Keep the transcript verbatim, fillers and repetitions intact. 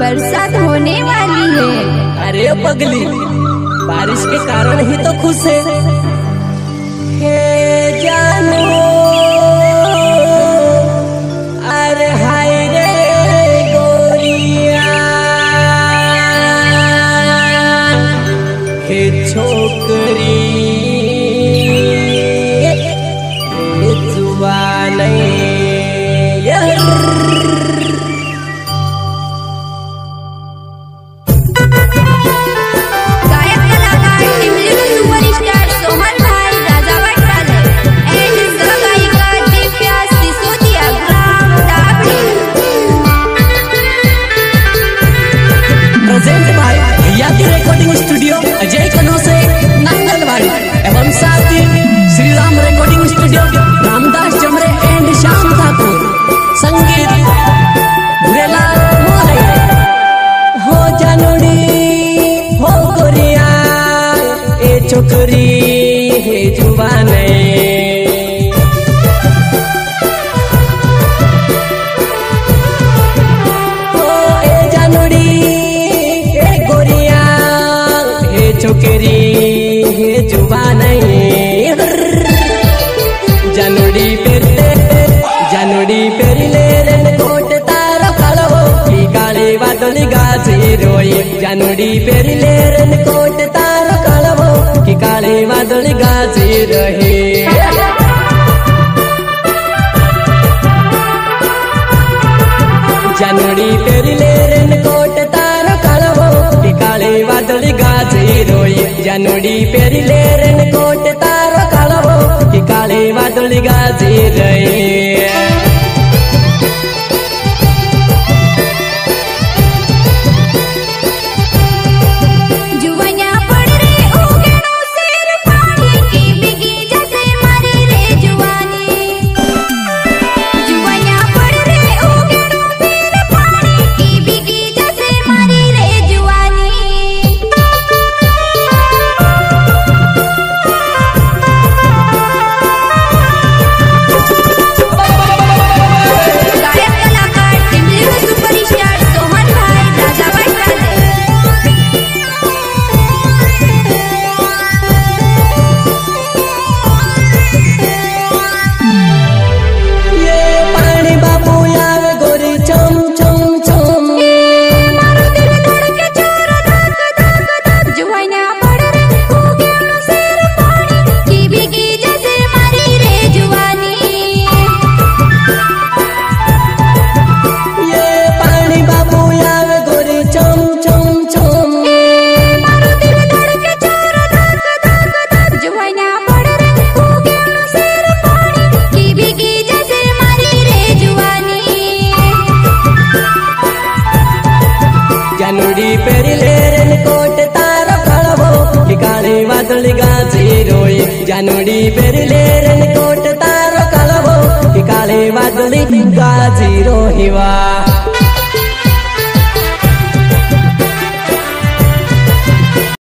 बरसात होने वाली है। अरे पगली, बारिश के कारण ही तो खुश है। हे जानू, अरे हाय रे गोरिया, हे छोकरी हे जुबान रिकॉर्डिंग स्टूडियो अजय कनोसे नंगलवाड़ी एवं साथ ही Shri Ram recording studio Ramdas Jamre and Shyam Thakur संगीत भुरेलाल मोरे। हो जानोड़ी हो गोरिया ए छोकरी हे जुबान छोकरी हे जुबान जानुड़ी पेरले जानुड़ी पेरले रेन कोट तारा कालो की काली बादली गाजी रोई जानुड़ी पेरले रेन कोट तारा कालो की काली बादली गाजी रही। जानुड़ी पेरले रेन कोट तारा कालो की काली बादली गाजी रोई जानुड़ी पेरिले रेन कोट तारो कालो की काली बादली गाजी रही। जानुड़ी पेरिले रेन कोट तारा कालो की काली बादली गाजी रोई जानुड़ी पेरिले रेन कोट तारा कालो की काली बादली गाजी रोही। वाह